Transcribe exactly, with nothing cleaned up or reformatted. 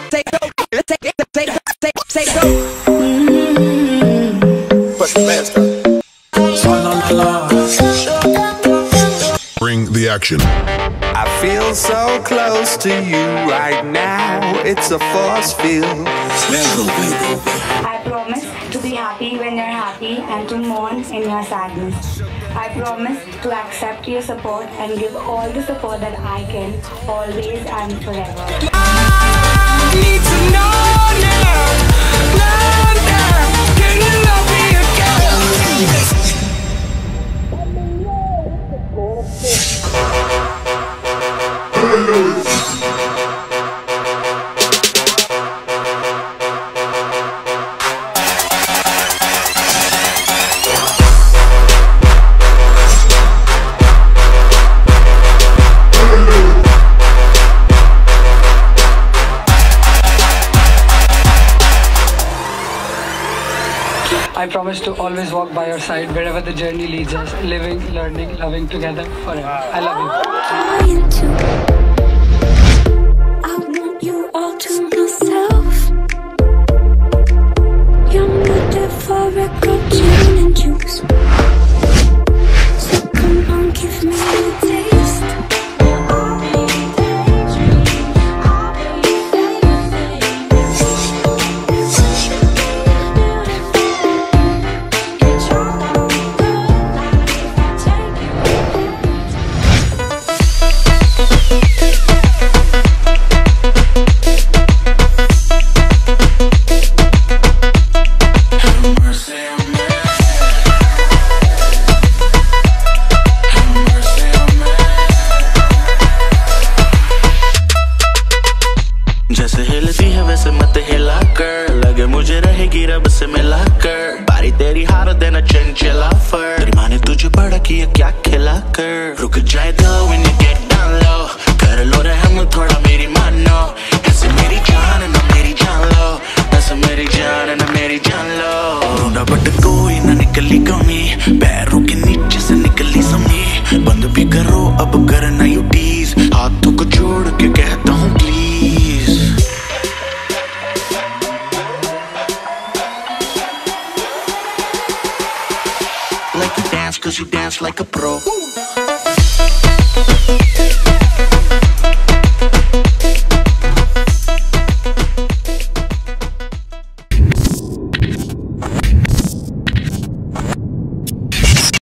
say go, say say say say go. Push the mask up. Bring the action. I feel so close to you right now. It's a force field. I promise to be happy when you're happy and to mourn in your sadness. I promise to accept your support and give all the support that I can, always and forever. I need to know now, now, now. Can you love me again? I promise to always walk by your side wherever the journey leads us, living, learning, loving together forever. I love you. I want you all to myself. You're not there for a cup, gin and juice. So come on, give me a taste. जैसे हिलती है वैसे मत हिला कर, लगे मुझे रहेगी रब से मिला कर। बारी तेरी हार देना चंचला फर, तेरी माँ ने तुझे बड़ा किया क्या खिला कर। रुक जाए दो when you get down low, कर लो रहम थोड़ा मेरी मानो। ऐसे मेरी जान ना मेरी जान लो, ऐसे मेरी जान ना मेरी जान लो। ढूंढा बट कोई ना निकली कमी, पैरों के नीचे से निकली समी। बंद भी करो अब करना यू टीज, हाथों को छोड़ के कहता हूँ please. Like you dance, cause you dance like a pro.